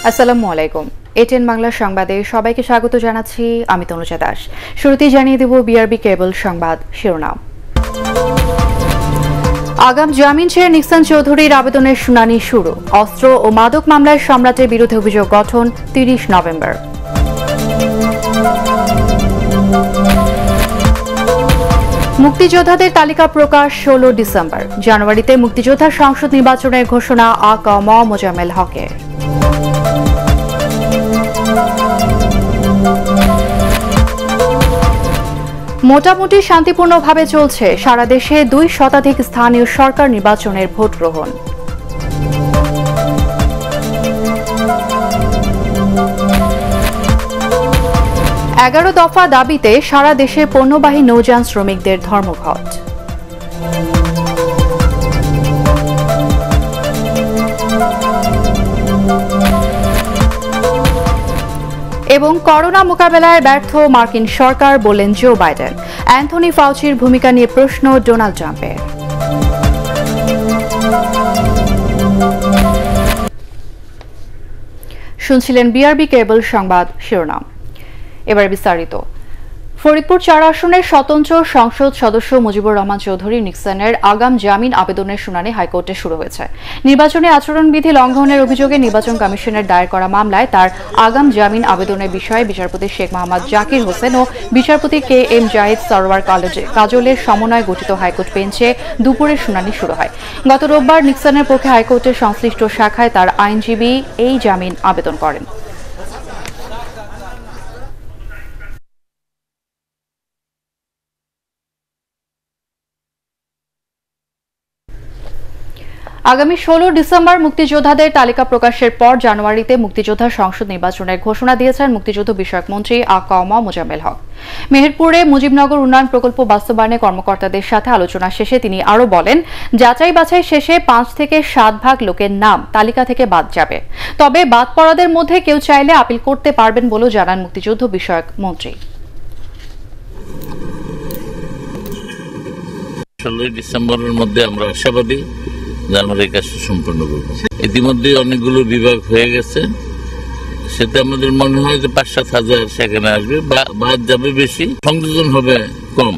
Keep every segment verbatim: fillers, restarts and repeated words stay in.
আসসালামু আলাইকুম। এটিএন বাংলা সংবাদে সবাইকে স্বাগত জানাচ্ছি আমি তনুজা দাস। শুরুতেই জানিয়ে দেব বিআরবি কেবল সংবাদ শিরোনাম। আগাম জামিন চেয়ে নিক্সন চৌধুরীর আবেদনের শুনানি শুরু। অস্ত্র ও মাদক মামলায় সম্রাটের বিরুদ্ধে অভিযোগ গঠন তিরিশ নভেম্বর। মুক্তিযোদ্ধাদের তালিকা প্রকাশ ষোলো ডিসেম্বর। জানুয়ারিতে মুক্তিযোদ্ধা সংসদ নির্বাচনের ঘোষণা আ ক ম মোজাম্মেল হকের। মোটামুটি শান্তিপূর্ণভাবে চলছে সারা দেশে দুই শতাধিক স্থানীয় সরকার নির্বাচনের ভোট গ্রহণ। এগারো দফা দাবিতে সারা দেশে পণ্যবাহী নৌযান শ্রমিকদের ধর্মঘট। এবং করোনা মোকাবেলায় ব্যর্থ মার্কিন সরকার বললেন জো বাইডেন। অ্যান্থনি ফাউচির ভূমিকা নিয়ে প্রশ্ন ডোনাল্ড ট্রাম্পের। শুনছিলেন বিআরবি কেবল সংবাদ শিরোনাম। এবার বিস্তারিত। ফরিদপুর চার আসনের স্বতন্ত্র সংসদ সদস্য মুজিবুর রহমান চৌধুরী নিক্সনের আগাম জামিন আবেদনের শুনানি হাইকোর্টে শুরু হয়েছে। নির্বাচনী আচরণবিধি লঙ্ঘনের অভিযোগে নির্বাচন কমিশনের দায়ের করা মামলায় তার আগাম জামিন আবেদনের বিষয়ে বিচারপতি শেখ মোহাম্মদ জাকির হোসেন ও বিচারপতি কে এম জাহিদ সরওয়ার কাজলের সমন্বয়ে গঠিত হাইকোর্ট বেঞ্চে দুপুরে শুনানি শুরু হয়। গত রোববার নিক্সনের পক্ষে হাইকোর্টের সংশ্লিষ্ট শাখায় তার আইনজীবী এই জামিন আবেদন করেন। আগামী ষোলো ডিসেম্বর মুক্তিযোদ্ধাদের তালিকা প্রকাশের পর জানুয়ারিতে মুক্তিযোদ্ধা সংসদ নির্বাচনের ঘোষণা দিয়েছেন মুক্তিযুদ্ধ বিষয়ক মন্ত্রী আ ক ম মোজাম্মেল হক। মেহেরপুরে মুজিবনগর উন্নয়ন প্রকল্প বাস্তবায়নে কর্মকর্তাদের সাথে আলোচনা শেষে তিনি আরও বলেন, যাচাই বাছাই শেষে পাঁচ থেকে সাত ভাগ লোকের নাম তালিকা থেকে বাদ যাবে। তবে বাদ পড়াদের মধ্যে কেউ চাইলে আপিল করতে পারবেন বলেও জানান মুক্তিযুদ্ধ বিষয়ক মন্ত্রী। ষোলোই ডিসেম্বরের মধ্যে আমরা আশাবাদী জানুয়ারির কাজটা সম্পন্ন করবো। ইতিমধ্যে অনেকগুলো বিভাগ হয়ে গেছে, সেটা আমাদের মনে হয় যে পাঁচ সাত হাজার সেখানে আসবে, বাদ যাবে বেশি, সংযোজন হবে কম।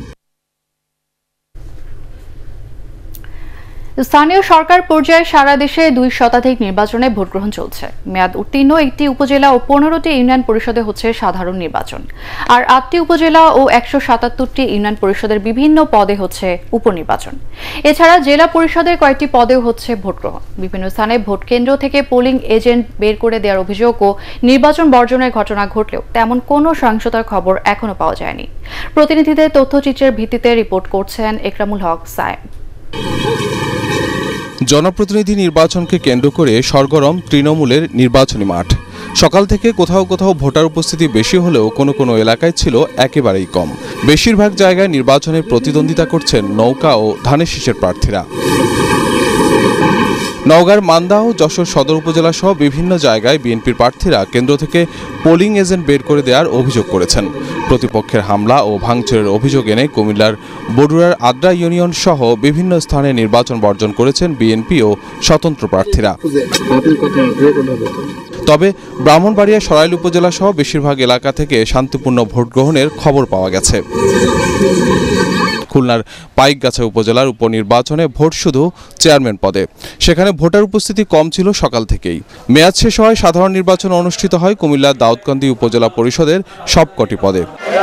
স্থানীয় সরকার পর্যায়ে সারা দেশে দুই শতাধিক নির্বাচনে ভোট গ্রহণ চলছে। মেয়াদ উত্তীর্ণ একটি উপজেলা ও পনেরোটি ইউনিয়ন পরিষদে হচ্ছে সাধারণ নির্বাচন, আর আটটি উপজেলা ও একশো সাতাত্তরটি ইউনিয়ন পরিষদের বিভিন্ন পদে হচ্ছে উপনির্বাচন। এছাড়া জেলা পরিষদের কয়েকটি পদেও হচ্ছে ভোট গ্রহণ। বিভিন্ন স্থানে ভোট কেন্দ্র থেকে পোলিং এজেন্ট বের করে দেওয়ার অভিযোগ ও নির্বাচন বর্জনের ঘটনা ঘটলেও তেমন কোনো সহিংসতার খবর এখনো পাওয়া যায়নি। প্রতিনিধিদের তথ্যচিত্রের ভিত্তিতে রিপোর্ট করছেন একরামুল হক সায়েম। জনপ্রতিনিধি নির্বাচনকে কেন্দ্র করে সরগরম তৃণমূলের নির্বাচনী মাঠ। সকাল থেকে কোথাও কোথাও ভোটার উপস্থিতি বেশি হলেও কোনো কোনো এলাকায় ছিল একেবারেই কম। বেশিরভাগ জায়গায় নির্বাচনে প্রতিদ্বন্দ্বিতা করছেন নৌকা ও ধানের শীষের প্রার্থীরা। নওগাঁর মান্দা ও যশোর সদর উপজেলা সহ বিভিন্ন জায়গায় বিএনপির প্রার্থীরা কেন্দ্র থেকে পোলিং এজেন্ট বের করে দেওয়ার অভিযোগ করেছেন। প্রতিপক্ষের হামলা ও ভাঙচুরের অভিযোগ এনে কুমিল্লার বডুরার আদ্রা ইউনিয়ন সহ বিভিন্ন স্থানে নির্বাচন বর্জন করেছেন বিএনপি ও স্বতন্ত্র প্রার্থীরা। তবে ব্রাহ্মণবাড়িয়া সরাইল উপজেলা সহ বেশিরভাগ এলাকা থেকে শান্তিপূর্ণ ভোট গ্রহণের খবর পাওয়া গেছে। খুলনার পাইকগাছা উপজেলার উপনির্বাচনে ভোট শুধু চেয়ারম্যান পদে, সেখানে ভোটার উপস্থিতি কম ছিল সকাল থেকেই। মেয়াদ শেষ হয় সাধারণ নির্বাচন অনুষ্ঠিত হয় কুমিল্লার দাউদকান্দি উপজেলা পরিষদের সবকটি পদে।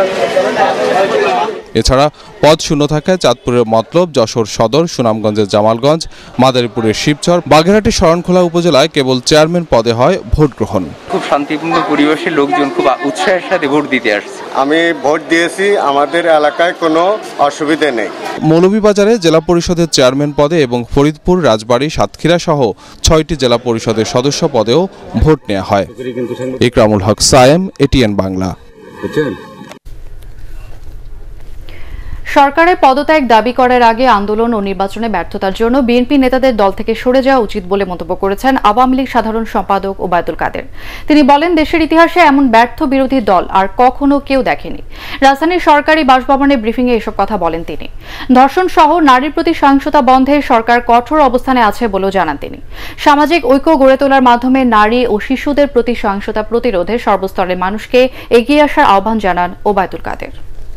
এছাড়া পদ শূন্য থাকায় চাঁদপুরের মতলব, যশোর সদর, সুনামগঞ্জের জামালগঞ্জ, মাদারীপুরের শিবচর, বাগেরহাটের শরণখোলা উপজেলায় কেবল চেয়ারম্যান পদে হয় ভোট গ্রহণ। খুব শান্তিপূর্ণ পরিবেশে লোকজন খুব উৎসাহের সাথে ভোট দিতে আসছে। আমি ভোট দিয়েছি, আমাদের এলাকায় কোনো অসুবিধা নেই। মৌলভীবাজারে জেলা পরিষদের চেয়ারম্যান পদে এবং ফরিদপুর, রাজবাড়ী, সাতক্ষীরা সহ ছয়টি জেলা পরিষদের সদস্য পদেও ভোট নেওয়া হয়। একরামুল হক সায়েম, এটিএন বাংলা। সরকারের পদত্যাগ দাবি করার আগে আন্দোলন ও নির্বাচনে ব্যর্থতার জন্য বিএনপি নেতাদের দল থেকে সরে যাওয়া উচিত বলে মন্তব্য করেছেন আওয়ামী লীগ সাধারণ সম্পাদক ওবায়দুল কাদের। তিনি বলেন, দেশের ইতিহাসে এমন ব্যর্থ বিরোধী দল আর কখনো কেউ দেখেনি। রাজধানীর সরকারি বাসভবনে ব্রিফিংয়ে এসব কথা বলেন তিনি। ধর্ষণ সহ নারীর প্রতি সহিংসতা বন্ধে সরকার কঠোর অবস্থানে আছে বলেও জানান তিনি। সামাজিক ঐক্য গড়ে তোলার মাধ্যমে নারী ও শিশুদের প্রতি সহিংসতা প্রতিরোধে সর্বস্তরের মানুষকে এগিয়ে আসার আহ্বান জানান ওবায়দুল কাদের।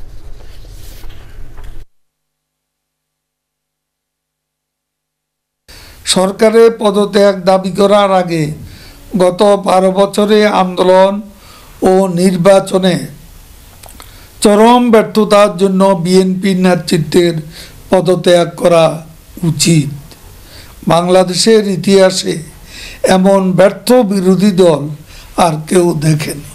সরকারের পদত্যাগ দাবি করার আগে গত বারো বছরে আন্দোলন ও নির্বাচনে চরম ব্যর্থতার জন্য বিএনপি নেতৃত্বের পদত্যাগ করা উচিত। বাংলাদেশের ইতিহাসে এমন ব্যর্থ বিরোধী দল আর কেউ দেখেনি।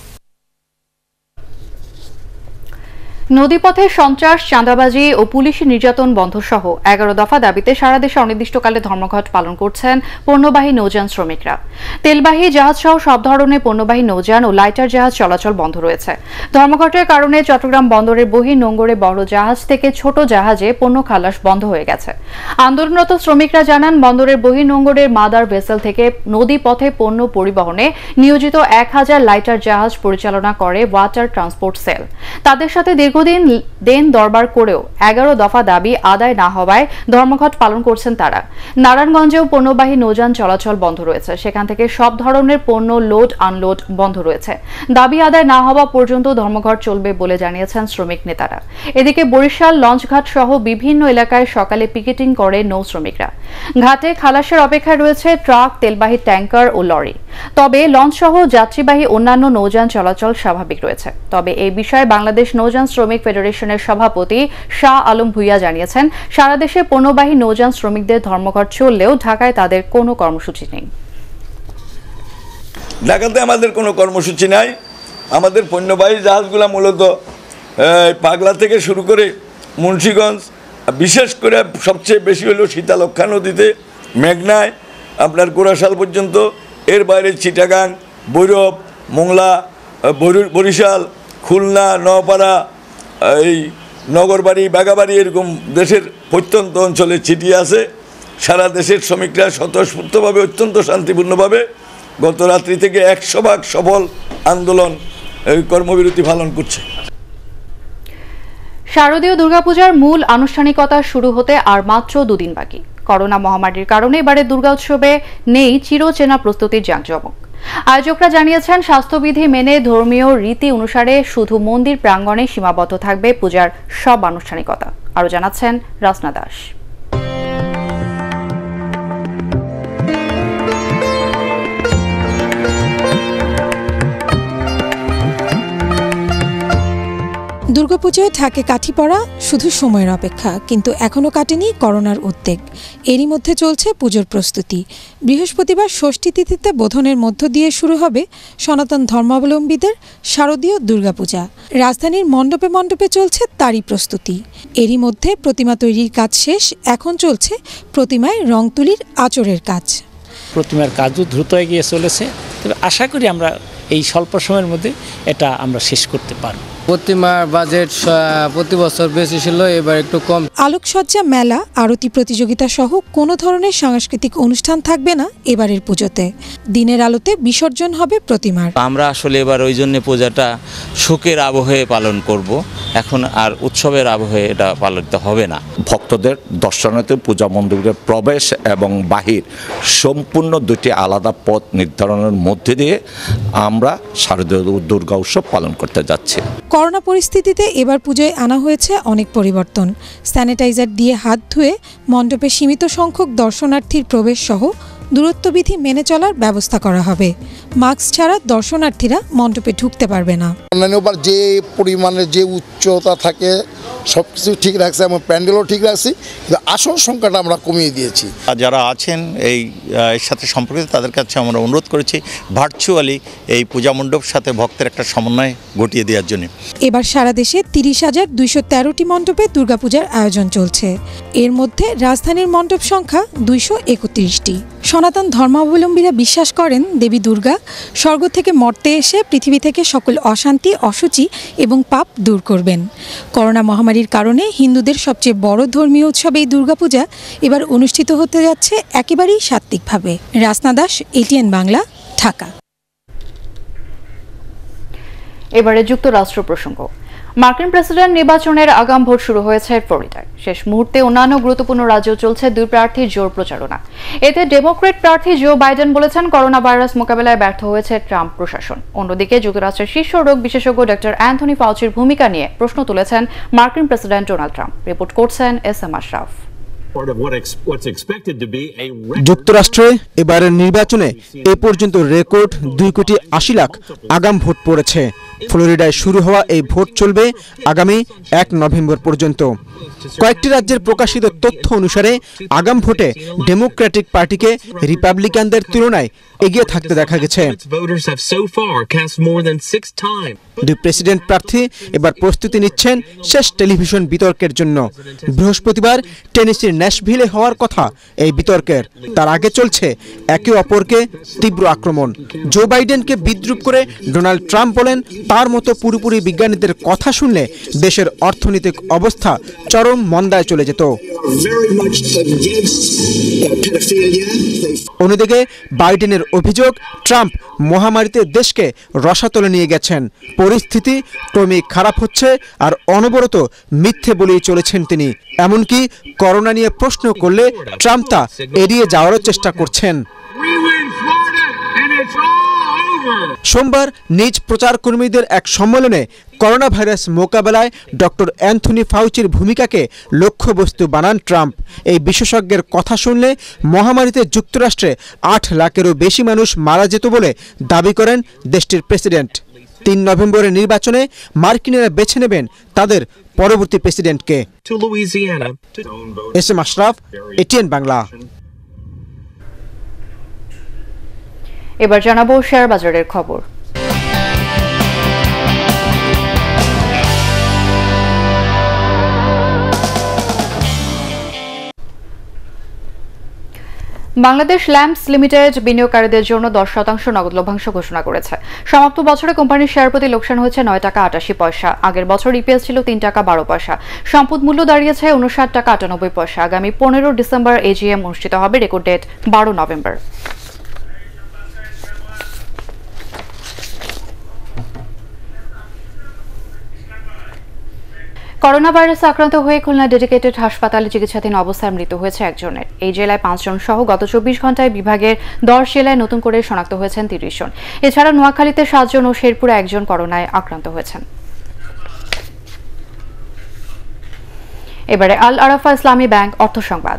নদীপথে সন্ত্রাস, চাঁদাবাজি ও পুলিশি নির্যাতন বন্ধ সহ এগারো দফা দাবিতে সারা দেশে অনির্দিষ্টকালে ধর্মঘট পালন করছেন পণ্যবাহী নৌযান শ্রমিকরা। তেলবাহী জাহাজ সহ সব ধরনের পণ্যবাহী নৌযান ও লাইটার জাহাজ চলাচল বন্ধ রয়েছে। ধর্মঘটের কারণে চট্টগ্রাম বন্দরের বহি নোঙ্গরে বড় জাহাজ থেকে ছোট জাহাজে পণ্য খালাস বন্ধ হয়ে গেছে। আন্দোলনরত শ্রমিকরা জানান, বন্দরের বহি নোঙ্গরের মাদার ভেসেল থেকে নদী পথে পণ্য পরিবহনে নিয়োজিত এক হাজার লাইটার জাহাজ পরিচালনা করে ওয়াটার ট্রান্সপোর্ট সেল। তাদের সাথে দীর্ঘদিন দেন দরবার করেও এগারো দফা দাবি আদায় না হওয়ায় ধর্মঘট পালন করছেন তারা। নারায়ণগঞ্জেও পণ্যবাহী নৌযান চলাচল বন্ধ রয়েছে। সেখান থেকে সব ধরনের পণ্য লোড আনলোড বন্ধ রয়েছে। দাবি আদায় না হওয়া পর্যন্ত ধর্মঘট চলবে বলে জানিয়েছেন শ্রমিক নেতারা। এদিকে বরিশাল লঞ্চঘাট সহ বিভিন্ন এলাকায় সকালে পিকেটিং করে নৌ শ্রমিকরা। ঘাটে খালাসের অপেক্ষায় রয়েছে ট্রাক, তেলবাহী ট্যাঙ্কার ও লরি। তবে লঞ্চ সহ যাত্রীবাহী অন্যান্য নৌযান চলাচল স্বাভাবিক রয়েছে। তবে এই বিষয়ে বাংলাদেশ নৌযান শ্রমিক ফেডারেশনের সভাপতি শাহ আলম ভুইয়া জানিয়েছেন, সারা দেশে পণ্যবাহী নৌযান শ্রমিকদের ধর্মঘট চললেও ঢাকায় তাদের কোনো কর্মসূচি নেই। ঢাকাতে আমাদের কোনো কর্মসূচি নাই। আমাদের পণ্যবাহী জাহাজগুলো মূলত পাগলা থেকে শুরু করে মুন্সিগঞ্জ, বিশেষ করে সবচেয়ে বেশি হলো শীতলক্ষা নদীতে, মেঘনায়, আপনার গোরাশাল পর্যন্ত। এর বাইরে চিটাগাং, ভৈরব, মোংলা, বরিশাল, খুলনা, নওপাড়া, এই নগরবাড়ি, বাগাবাড়ি, এরকম দেশের প্রত্যন্ত অঞ্চলে ছিটিয়ে আছে। সারা দেশের শ্রমিকরা স্বতঃস্ফূর্তভাবে, অত্যন্ত শান্তিপূর্ণভাবে গত রাত্রি থেকে একশো ভাগ সফল আন্দোলন, কর্মবিরতি পালন করছে। শারদীয় দুর্গাপূজার মূল আনুষ্ঠানিকতা শুরু হতে আর মাত্র দুদিন বাকি। করোনা মহামারীর কারণে এবারে দুর্গা উৎসবে নেই চিরচেনা প্রস্তুতির জাঁকজমক। আয়োজকরা জানিয়েছেন, স্বাস্থ্যবিধি মেনে ধর্মীয় রীতি অনুসারে শুধু মন্দির প্রাঙ্গণে সীমাবদ্ধ থাকবে পূজার সব আনুষ্ঠানিকতা। আরও জানাচ্ছেন রাসনা দাস। দুর্গাপূজায় ঢাকে কাঠি পড়া শুধু সময়ের অপেক্ষা, কিন্তু এখনও কাটেনি করোনার উদ্বেগ। এরই মধ্যে চলছে পুজোর প্রস্তুতি। বৃহস্পতিবার ষষ্ঠী তিথিতে বোধনের মধ্য দিয়ে শুরু হবে সনাতন ধর্মাবলম্বীদের শারদীয় দুর্গাপূজা। রাজধানীর মণ্ডপে মণ্ডপে চলছে তারই প্রস্তুতি। এরই মধ্যে প্রতিমা তৈরির কাজ শেষ, এখন চলছে প্রতিমায় রং তুলির আঁচড়ের কাজ। প্রতিমার কাজও দ্রুত এগিয়ে চলেছে, তবে আশা করি আমরা এই স্বল্প সময়ের মধ্যে এটা আমরা শেষ করতে পারব। প্রতিমার বাজেট প্রতি বছর বেশি ছিল, এবার একটু কম। আলোকসজ্জা, মেলা, আরতি প্রতিযোগিতা সহ কোনো ধরনের সাংস্কৃতিক অনুষ্ঠান থাকবে না এবারের পুজোতে। দিনের আলোতে বিসর্জন হবে প্রতিমার। আমরা আসলে এবার ওই জন্য পূজাটা শোকের আবহে পালন করব, এখন আর উৎসবের আবহে এটা পালিত হবে না। ভক্তদের দর্শনার্থী পূজা মন্দিরের প্রবেশ এবং বাহির সম্পূর্ণ দুটি আলাদা পথ নির্ধারণের মধ্যে দিয়ে আমরা শারদীয় দুর্গা উৎসব পালন করতে যাচ্ছি। করোনা পরিস্থিতিতে এবার পুজোয় আনা হয়েছে অনেক পরিবর্তন। স্যানিটাইজার দিয়ে হাত ধুয়ে মণ্ডপে সীমিত সংখ্যক দর্শনার্থীর প্রবেশ সহ দূরত্ববিধি মেনে চলার ব্যবস্থা করা হবে। মাস্ক ছাড়া দর্শনার্থীরা মণ্ডপে ঢুকতে পারবে না। অন্যান্যবার যে পরিমাণে যে উচ্চতা থাকে সব কিছু ঠিক রাখছে এবং প্যান্ডেলও ঠিক রাখছি, কিন্তু আসন সংখ্যাটা আমরা কমিয়ে দিয়েছি। যারা আছেন এই এর সাথে সম্পর্কিত তাদের কাছে আমরা অনুরোধ করেছি ভার্চুয়ালি এই পূজা মণ্ডপ সাথে ভক্তের একটা সমন্বয় ঘটিয়ে দেওয়ার জন্য। এবার সারা দেশে তিরিশ হাজার দুইশো তেরোটি মণ্ডপে দুর্গাপূজার আয়োজন চলছে। এর মধ্যে রাজধানীর মণ্ডপ সংখ্যা দুইশো একত্রিশটি। সনাতন ধর্মাবলম্বীরা বিশ্বাস করেন, দেবী দুর্গা স্বর্গ থেকে মর্তে এসে পৃথিবী থেকে সকল অশান্তি, অশুচি এবং পাপ দূর করবেন। করোনা মহামারীর কারণে হিন্দুদের সবচেয়ে বড় ধর্মীয় উৎসব এই দুর্গাপূজা এবার অনুষ্ঠিত হতে যাচ্ছে একেবারেই সাত্ত্বিকভাবে। রাসনা দাস, এটিএন বাংলা, ঢাকা। এবারে যুক্তরাষ্ট্র প্রসঙ্গ। মার্কিন প্রেসিডেন্ট নির্বাচনের আগাম ভোট শুরু হয়েছে ফ্লোরিডায়। শেষ মুহূর্তে অন্যান্য গুরুত্বপূর্ণ রাজ্যে চলছে দুই প্রার্থীর জোর প্রচারণা। এতে ডেমোক্রেট প্রার্থী জো বাইডেন বলেছেন, করোনা ভাইরাস মোকাবেলায় ব্যর্থ হয়েছে ট্রাম্প প্রশাসন। অন্যদিকে যুক্তরাষ্ট্রের শীর্ষ রোগ বিশেষজ্ঞ ডক্টর অ্যান্থনি ফাউচির ভূমিকা নিয়ে প্রশ্ন তুলেছেন মার্কিন প্রেসিডেন্ট ডোনাল্ড ট্রাম্প। রিপোর্ট করছেন এস এম আশরাফ। যুক্তরাষ্ট্রে এবারের নির্বাচনে এ পর্যন্ত রেকর্ড দুই কোটি আশি লাখ আগাম ভোট পড়েছে। ফ্লোরিডায় শুরু হওয়া এই ভোট চলবে আগামী এক নভেম্বর পর্যন্ত। কয়েকটি রাজ্যের প্রকাশিত তথ্য অনুসারে আগাম ভোটে ডেমোক্রেটিক পার্টিকে রিপাবলিকানদের তুলনায় এগিয়ে থাকতে দেখা গেছে। দুই প্রেসিডেন্ট প্রার্থী এবার প্রস্তুতি নিচ্ছেন শেষ টেলিভিশন বিতর্কের জন্য। বৃহস্পতিবার টেনেসির ন্যাশভিলে হওয়ার কথা এই বিতর্কের। তার আগে চলছে একে অপরকে তীব্র আক্রমণ। জো বাইডেনকে বিদ্রূপ করে ডোনাল্ড ট্রাম্প বলেন, তার মতো পুরোপুরি বিজ্ঞানীদের কথা শুনলে দেশের অর্থনৈতিক অবস্থা চরম মন্দায় চলে যেত। অন্যদিকে বাইডেনের অভিযোগ, ট্রাম্প মহামারীতে দেশকে রসাতলে নিয়ে গেছেন। পরিস্থিতি ক্রমেই খারাপ হচ্ছে আর অনবরত মিথ্যে বলেই চলেছেন তিনি। এমনকি করোনা নিয়ে প্রশ্ন করলে ট্রাম্প তা এড়িয়ে যাওয়ারও চেষ্টা করছেন। সোমবার নিজ প্রচার কর্মীদের এক সম্মেলনে করোনা ভাইরাস মোকাবেলায় ডক্টর অ্যান্থনি ফাউচির ভূমিকাকে লক্ষ্যবস্তু বানান ট্রাম্প। এই বিশেষজ্ঞের কথা শুনলে মহামারীতে যুক্তরাষ্ট্রে আট লাখেরও বেশি মানুষ মারা যেত বলে দাবি করেন দেশটির প্রেসিডেন্ট। তিন নভেম্বরের নির্বাচনে মার্কিনেরা বেছে নেবেন তাদের পরবর্তী প্রেসিডেন্টকে। S M Ashraf, ATN Bangla. এবার জানাবো শেয়ার বাজারের খবর। বাংলাদেশ ল্যাম্পস লিমিটেড বিনিয়োগকারীদের জন্য দশ শতাংশ নগদ লভ্যাংশ ঘোষণা করেছে। সমাপ্ত বছরে কোম্পানির শেয়ার প্রতি লোকসান হয়েছে নয় টাকা আটাশি পয়সা। আগের বছর ইপিএস ছিল তিন টাকা বারো পয়সা। সম্পদ মূল্য দাঁড়িয়েছে উনষাট টাকা আটানব্বই পয়সা। আগামী পনেরো ডিসেম্বর এজিএম অনুষ্ঠিত হবে। রেকর্ড ডেট বারো নভেম্বর। করোনা ভাইরাসে আক্রান্ত হয়ে খুলনা ডেডিকেটেড হাসপাতালে চিকিৎসাধীন অবস্থায় মৃত্যু হয়েছে একজনের। এই জেলায় পাঁচজন সহ গত চব্বিশ ঘন্টায় বিভাগের দশ জেলায় নতুন করে শনাক্ত হয়েছেন তিরিশ জন। এছাড়া নোয়াখালীতে সাতজন ও শেরপুরে একজন করোনায় আক্রান্ত হয়েছেন। এবারে আল আরাফা ইসলামী ব্যাংক অর্থ সংবাদ।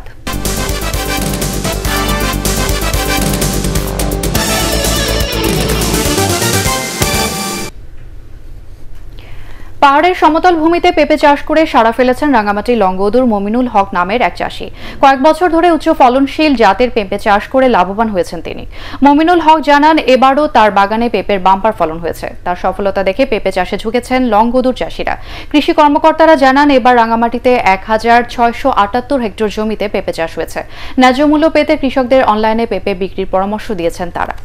পাহাড়ের সমতল ভূমিতে পেঁপে চাষ করে সাড়া ফেলেছেন রাঙ্গামাটি লংগদুর মমিনুল হক নামের এক চাষী। কয়েক বছর ধরে উচ্চ ফলনশীল জাতের পেঁপে চাষ করে লাভবান হয়েছেন তিনি। মমিনুল হক জানান, এবারও তার বাগানে পেঁপের বাম্পার ফলন হয়েছে। তার সফলতা দেখে পেঁপে চাষে ঝুঁকেছেন লংগদুর চাষিরা। কৃষি কর্মকর্তারা জানান, এবার রাঙ্গামাটিতে এক হাজার ছয়শো আটাত্তর হেক্টর জমিতে পেঁপে চাষ হয়েছে। ন্যায্য মূল্য পেতে কৃষকদের অনলাইনে পেঁপে বিক্রির পরামর্শ দিয়েছেন তারা।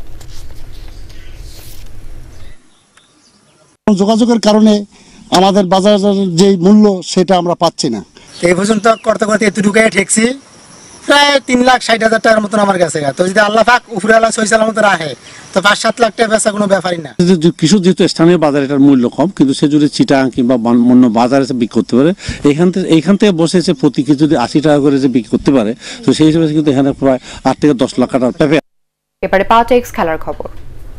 যোগাযোগের কারণে আমাদের বাজারের যে মূল্য সেটা আমরা পাচ্ছি না। এই পর্যন্ত করতে করতে এতটুকু ঠেকছি, প্রায় তিন লাখ ষাট হাজার টাকার মতন আমার কাছে। তো যদি আল্লাহ পাক উপরে আল্লাহ সহিসালার মতো রাখে তো পাঁচ সাত লাখ টাকা বেচা কোনো ব্যাপারই না। কিছু যেহেতু স্থানীয় বাজারে এটার মূল্য কম, কিন্তু সে যদি চিটাং কিংবা অন্য বাজারে বিক্রি করতে পারে, এখান থেকে এইখান থেকে বসে এসে প্রতি কেজি যদি আশি টাকা করে যে বিক্রি করতে পারে, তো সেই হিসেবে কিন্তু এখানে প্রায় আট থেকে দশ লাখ টাকার পেঁপে। এবারে পাটেক্স খেলার খবর।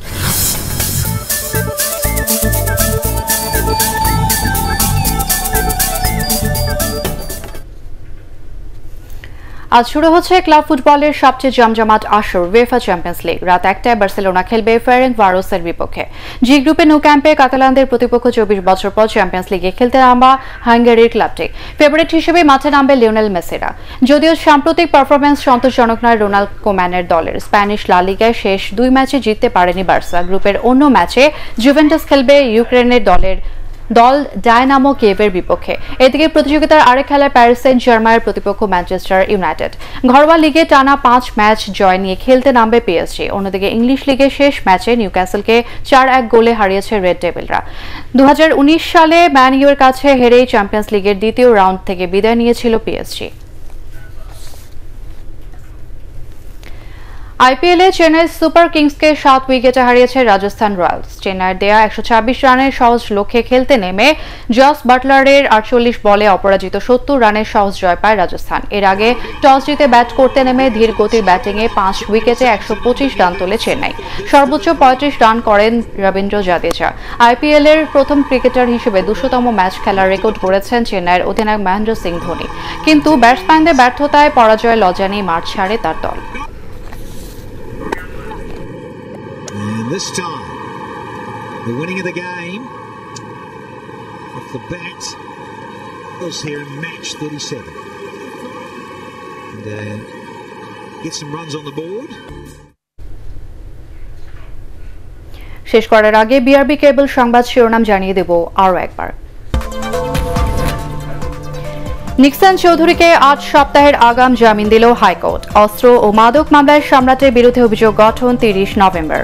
আজ শুরু হচ্ছে ক্লাব ফুটবলের সবচেয়ে জমজমাট আসর উয়েফা চ্যাম্পিয়ন্স লিগ। রাত একটায় বার্সেলোনা খেলবে ফেরেনভারোসের বিপক্ষে। জি গ্রুপে নো ক্যাম্পে কাতালানদের প্রতিপক্ষ চব্বিশ বছর পর চ্যাম্পিয়ন্স লিগে খেলতে নামা হাঙ্গেরির ক্লাবটি। ফেভারিট হিসেবে মাঠে নামবে লিওনেল মেসিরা। যদিও সাম্প্রতিক পারফরম্যান্স সন্তোষজনক নয় রোনাল্ড কোম্যানের দলের। স্প্যানিশ লা লিগায় শেষ দুই ম্যাচে জিততে পারেনি বার্সা। গ্রুপের অন্য ম্যাচে জুভেন্টাস খেলবে ইউক্রেনের দলের দল ডায়নামো কিয়েভের বিপক্ষে। এদিকে প্রতিযোগিতার আরেক খেলায় প্যারিস সেন্ট জার্মাইয়ের প্রতিপক্ষ ম্যানচেস্টার ইউনাইটেড। ঘরোয়া লিগে টানা পাঁচ ম্যাচ জয় নিয়ে খেলতে নামবে পিএসজি। অন্যদিকে ইংলিশ লিগের শেষ ম্যাচে নিউক্যাসলকে চার এক গোলে হারিয়েছে রেড ডেভিলরা। দু হাজার উনিশ সালে ম্যান ইউর কাছে হেরেই চ্যাম্পিয়ন্স লিগের দ্বিতীয় রাউন্ড থেকে বিদায় নিয়েছিল পিএসজি। আইপিএলে চেন্নাই সুপার কিংসকে সাত উইকেটে হারিয়েছে রাজস্থান রয়্যালস। চেন্নাইয়ের দেয়া একশো ছাব্বিশ রানের সহজ লক্ষ্যে খেলতে নেমে জস বাটলারের আটচল্লিশ বলে অপরাজিত সত্তর রানের সহজ জয় পায় রাজস্থান। এর আগে টস জিতে ব্যাট করতে নেমে ধীর গতির ব্যাটিংয়ে পাঁচ উইকেটে একশো পঁচিশ রান তোলে চেন্নাই। সর্বোচ্চ পঁয়ত্রিশ রান করেন রবীন্দ্র জাদেজা। আইপিএলের প্রথম ক্রিকেটার হিসেবে দুশোতম ম্যাচ খেলার রেকর্ড গড়েছেন চেন্নাইয়ের অধিনায়ক মহেন্দ্র সিং ধোনি। কিন্তু ব্যাটসম্যানদের ব্যর্থতায় পরাজয় লজ্জা নিয়ে মাঠ ছাড়ে তার দল। And this time, the winning of the game off the bat was here in match thirty-seven. And uh, get some runs on the board. শেষ করার আগে বিআরবি কেবল সংবাদ শিরোনাম জানিয়ে দেব আরও একবার। নিক্সন চৌধুরীকে আট সপ্তাহের আগাম জামিন দিল হাইকোর্ট। অস্ত্র ও মাদক মামলায় সম্রাটের বিরুদ্ধে অভিযোগ গঠন তিরিশ নভেম্বর।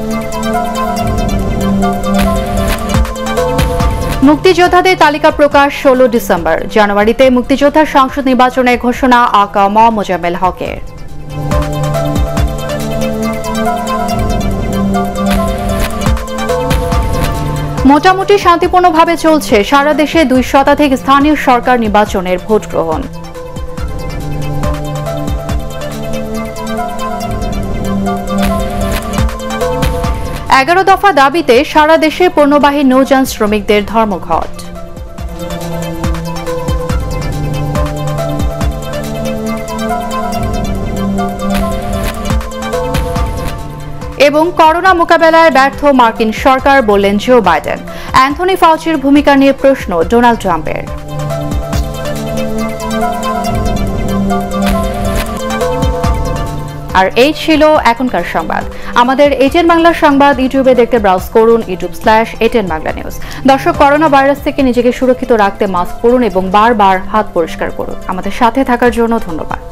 মুক্তিযোদ্ধাদের তালিকা প্রকাশ ষোলো ডিসেম্বর। জানুয়ারিতে মুক্তিযোদ্ধা সংসদ নির্বাচনের ঘোষণা আকা ম মোজাম্মেল হকের। মোটামুটি শান্তিপূর্ণভাবে চলছে সারা দেশে দুই শতাধিক স্থানীয় সরকার নির্বাচনের ভোট গ্রহণ। এগারো দফা দাবিতে সারা দেশে পণ্যবাহী নৌযান শ্রমিকদের ধর্মঘট। এবং করোনা মোকাবেলায় ব্যর্থ মার্কিন সরকার বললেন জো বাইডেন। অ্যান্থনি ফাউচির ভূমিকা নিয়ে প্রশ্ন ডোনাল্ড ট্রাম্পের। আর এই ছিল এখনকার সংবাদ। আমাদের এটিএন বাংলা সংবাদ ইউটিউবে দেখতে ব্রাউজ করুন YouTube slash ATN Bangla news. দর্শক, করোনা ভাইরাস থেকে নিজেকে সুরক্ষিত রাখতে মাস্ক পরুন এবং বারবার হাত পরিষ্কার করুন। আমাদের সাথে থাকার জন্য ধন্যবাদ।